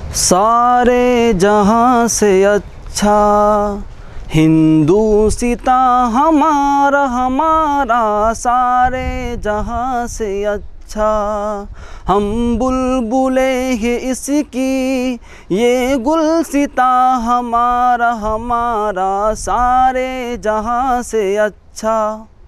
सारे जहां से अच्छा हिंदुस्ता हमारा हमारा, सारे जहां से अच्छा हम बुलबुले हैं इसकी, ये गुलसिता हमारा हमारा, सारे जहां से अच्छा।